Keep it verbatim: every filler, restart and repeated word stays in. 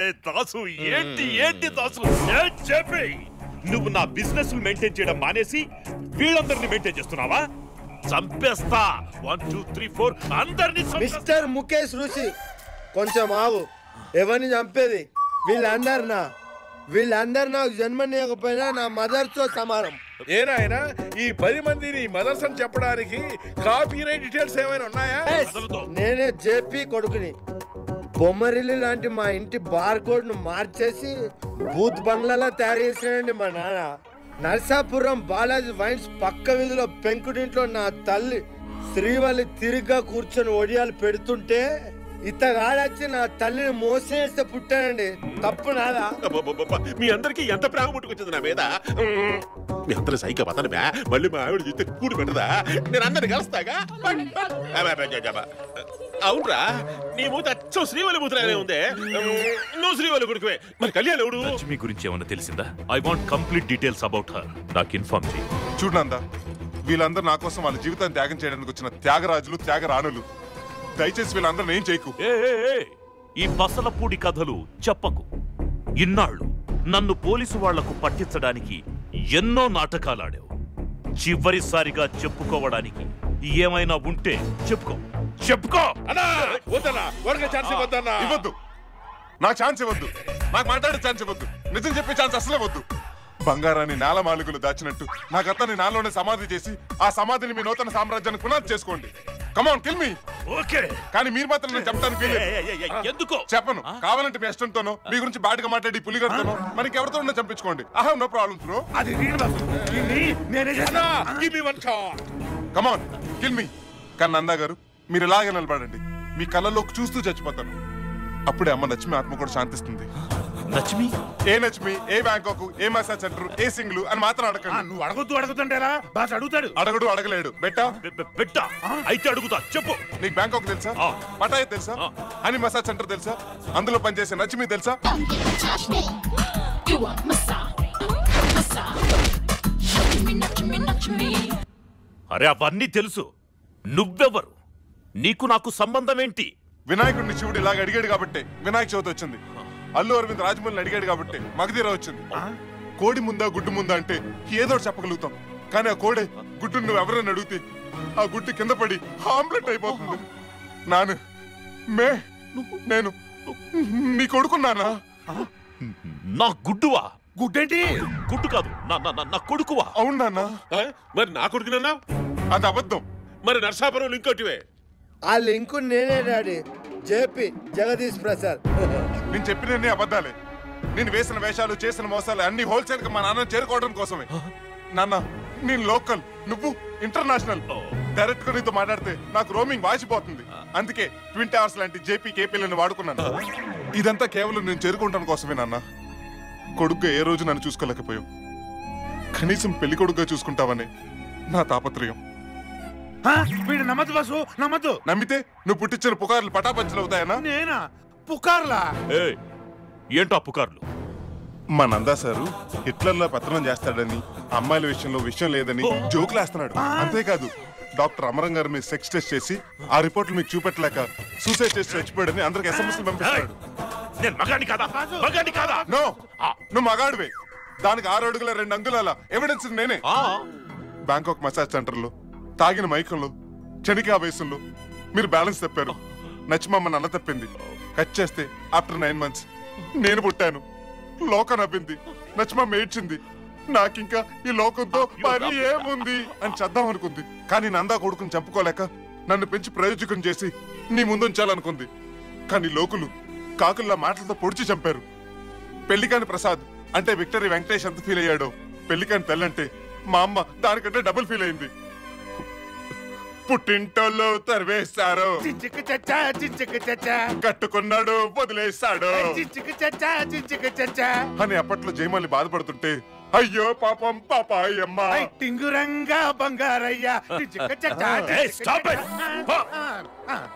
దాసు ఏంటి ఏంటి దాసు చెప్పి నువ్వు నా బిజినెస్ మెయింటైన్ చేయడం మానేసి వీళ్ళందరినీ మెయింటైన్ చేస్తున్నావా? చంపేస్తా. వన్ టూ త్రీ ఫోర్ అందరినీ. మిస్టర్ ముఖేష్ ఋషి కొంచెం ఆగు. ఎవరిని చంపేది? వీళ్ళందరినా వీళ్ళందరు నాకు జన్మనీయకపోయినా నా మదర్తో సమానం. ఏనాయనా ఈ పది మందిని మదర్స్ అని చెప్పడానికి కాపీ రైట్ డీటెయిల్స్ ఏమైనా ఉన్నాయా? నేనే జేపీ కొడుకుని. బొమ్మరిల్లు లాంటి మా ఇంటి బార్ కోడ్ ను మార్చేసి బూత్ బంగ్లాలా తయారు చేసినండి మా నాన్న. నర్సాపురం బాలాజీ వైన్స్ పక్క వీధిలో పెంకుటింట్లో నా తల్లి శ్రీవల్లి తిరిగ్గా కూర్చొని ఒడియాలు పెడుతుంటే ఇతగాడొచ్చి నా తల్లిని మోసేస్తే పుట్టానండి. తప్పు నాదా? మీ అందరికి ఎంత ప్రేమ పుట్టుకొచ్చింది నా మీద. మీ అందరూ సైకా పతను బా. మళ్ళీ మా ఆవిడ చూస్తే కూడి పెట్టదా? నేను అందరిని కలుస్తాగా. అవునరా, నీ మూత అచ్చం శ్రీవల్లి మూతనే ఉంది. నువ్వు శ్రీవల్లి కొడుకువే. మరి కళ్యాణ్ ఎవడు? లక్ష్మి గురించి ఏమన్నా తెలిసిందా? I want complete details about her. నాకు ఇన్ఫార్మ్ చేయి. చూడందా, వీళ్ళందరూ నా కోసం వాళ్ళ జీవితాన్ని త్యాగం చేయడానికి వచ్చిన త్యాగరాజులు త్యాగరాణులు. దయచేసి వీళ్ళందరూ ఏం చేయకు. ఈ బసలపూడి కథలు చెప్పకు. ఇన్నాళ్ళు నన్ను పోలీసు వాళ్లకు పట్టించడానికి ఎన్నో నాటకాలాడావు. చివరిసారిగా చెప్పుకోవడానికి ఏమైనా ఉంటే చెప్పుకో. చెప్పుకో. ఇవ్వద్దు, నాకు ఛాన్స్ ఇవ్వద్దు. నాకు మాట్లాడే ఛాన్స్ ఇవ్వద్దు. నిజం చెప్పే ఛాన్స్ అసలే వద్దు. బంగారాన్ని నేల మాలుగులు దాచినట్టు నా గతాన్ని నాలోనే సమాధి చేసి ఆ సమాధిని మీ నూతన సామ్రాజ్యాన్ని పునాది చేసుకోండి. కమాన్ కిల్ మీ. ఓకే, కానీ మీరు మాత్రం నేను చెప్తాను. ఎందుకో చెప్పను. కావాలంటే మీ ఇష్టంతోనో మీ గురించి బాటుగా మాట్లాడి పులిగడతానో మనకి ఎవరితో ఉన్నా చంపించుకోండి. I have no problem bro. Come on kill me. కానీ నందా గారు, మీరు ఇలాగే నిలబడండి. మీ కళ్ళలోకి చూస్తూ చచ్చిపోతాను. అప్పుడే అమ్మ లక్ష్మి ఆత్మ కూడా శాంతిస్తుంది. లక్ష్మి? ఏ లక్ష్మి, ఏ బ్యాంకాక్, ఏ మసాజ్ సెంటర్, ఏ సింగిల్ అని మాత్రం అడగండి. నువ్వు అడగొద్దు అడుగుతుంటేలా బాస్ అడుగుతాడు. అడగడు అడగలేడు. బెట్టా బెట్టా అయితే అడుగుతా. చెప్పు. నీకు బ్యాంకాక్ తెలుసా? పటాయ్ తెలుసా? అని మసాజ్ సెంటర్ తెలుసా? అందులో పనిచేసే లక్ష్మి తెలుసా? అరే అవన్నీ తెలుసు. నువ్వెవరు? నీకు నాకు సంబంధం ఏంటి? వినాయకుడిని శివుడు ఇలాగ అడిగాడు కాబట్టి వినాయక చవితి వచ్చింది. అల్లు అరవింద్ రాజమౌళిని అడిగాడు కాబట్టి మగధీర వచ్చింది. కోడి ముందా గుడ్డు ముందా అంటే ఏదో చెప్పగలుగుతాం. కానీ ఆ కోడే గుడ్డు నువ్వు ఎవరైనా అడిగితే ఆ గుడ్డు కింద పడి ఆమ్లెట్ అయిపోతుంది. నాను మే నేను నీ కొడుకున్నానా? నా గుడ్డువా? గుడ్డేంటి? గుడ్డు కాదు, నా కొడుకువా? అవును నాన్న. మరి నా కొడుకునన్నా? అది అబద్ధం. మరి నర్సాపురం ఇంకోటివే. ఆ లింకు నేనే డాడీ. జేపీ జగదీష్ ప్రసాద్. నేను చెప్పినన్ని అబద్ధాలే. నేను వేసిన వేషాలు చేసిన మోసాలు అన్ని హోల్సేల్ గా మా నాన్న చేరుకోవడం కోసమే. నాన్న నేను లోకల్, నువ్వు ఇంటర్నేషనల్. డైరెక్ట్ గా నీతో మాట్లాడితే నాకు రోమింగ్ వాసిపోతుంది. అందుకే ట్విన్ టవర్స్ లాంటి జేపీ కేపీలను వాడుకున్నాను. ఇదంతా కేవలం నేను చేరుకుంటాను కోసమే నాన్న. కొడుగ్గా ఏ రోజు నన్ను చూసుకోలేకపోయావు. కనీసం పెళ్లి కొడుగ్గా చూసుకుంటావనే నా తాపత్రయం. వీడు నమ్మద్దు బాసు, నమ్మద్దు. నమ్మితే నువ్వు పుట్టించిన పుకార్లు పటాపంచలు అవుతాయనా? నేనా? పుకార్లా? ఏంటో పుకార్లు? మా నందా సారు హిట్లర్లో పత్రం చేస్తాడని, అమ్మాయిల విషయంలో విషయం లేదని జోకులేస్తున్నాడు. అంతేకాదు డాక్టర్ అమరం గారు మీరు సెక్స్ టెస్ట్ చేసి ఆ రిపోర్ట్లు మీకు చూపెట్టలేక సూసైడ్ చేసి చచ్చిపోయాడని అందరికి ఎస్ఎంఎస్ పంపిస్తాడు. నో, నువ్వు మగాడివే. దానికి ఆరు అడుగుల రెండు అంగుళాల ఎవిడెన్స్ నేనే. బ్యాంకాక్ మసాజ్ సెంటర్ లో తాగిన మైకంలో క్షణిక ఆవేశంలో మీరు బ్యాలెన్స్ తప్పారు. నచ్చిమమ్మ నల్ల తప్పింది. కట్ చేస్తే ఆఫ్టర్ నైన్ మంత్స్ నేను పుట్టాను. లోకం నవ్వింది, నచ్చిమమ్మ ఏడ్చింది. నాకింకా ఈ లోకంతో పని ఏముంది అని చేద్దాం అనుకుంది. కానీ నందా కొడుకుని చంపుకోలేక నన్ను పెంచి ప్రయోజకం చేసి నీ ముందుంచాలనుకుంది. కానీ లోకులు కాకుల్లా మాటలతో పొడిచి చంపారు. పెళ్లికాని ప్రసాద్ అంటే విక్టరీ వెంకటేష్ ఎంత ఫీల్ అయ్యాడో, పెళ్లికాని తల్లంటే మా అమ్మ దానికంటే డబుల్ ఫీల్ అయింది. పుట్టింటోళ్ళు తరివేశారు, కట్టుకున్నాడు వదిలేశాడు అని అప్పట్లో జయమాలి బాధపడుతుంటే అయ్యో పాపం పాపాయమ్మ టింగురంగా బంగారయ్య.